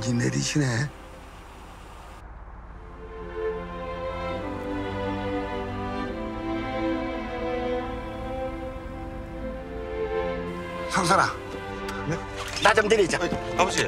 용기 내리시네. 성선아, 네? 나 좀 내리자. 아버지.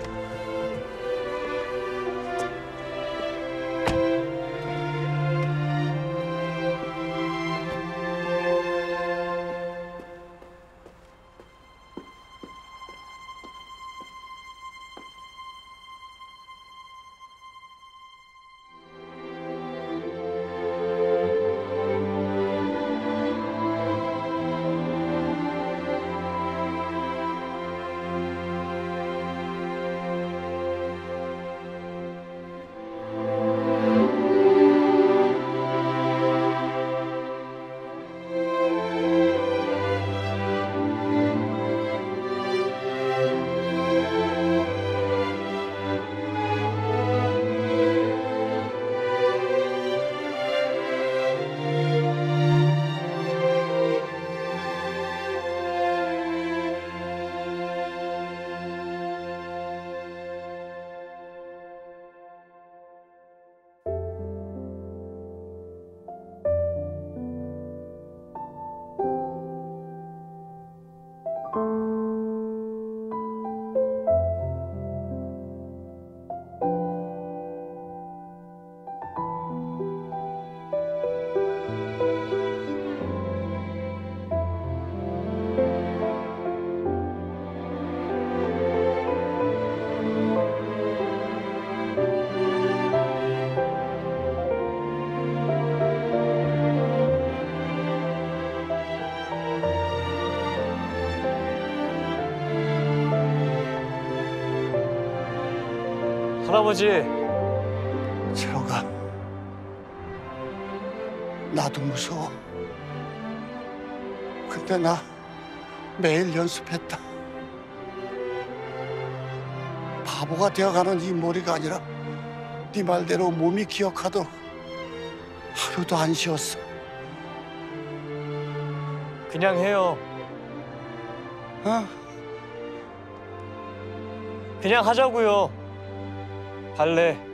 할아버지. 채호가, 나도 무서워. 근데 나 매일 연습했다. 바보가 되어가는 이 머리가 아니라 네 말대로 몸이 기억하도록 하루도 안 쉬었어. 그냥 해요. 어? 그냥 하자고요. 발레.